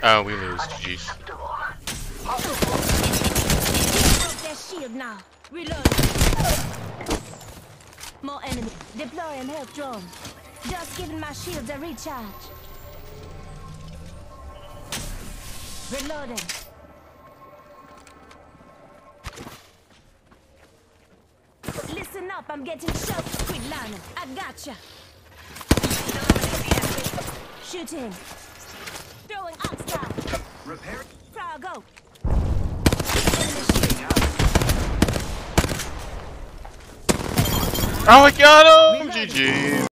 Oh, we lose. GG's. Their shield now. Reload. More enemy. Deploying help drone. Just giving my shields a recharge. Reloading. Listen up, I'm getting shot. Quick line. I gotcha. Shoot him. Throwing ox down. Repair. Frog go. Oh, I got him! GG.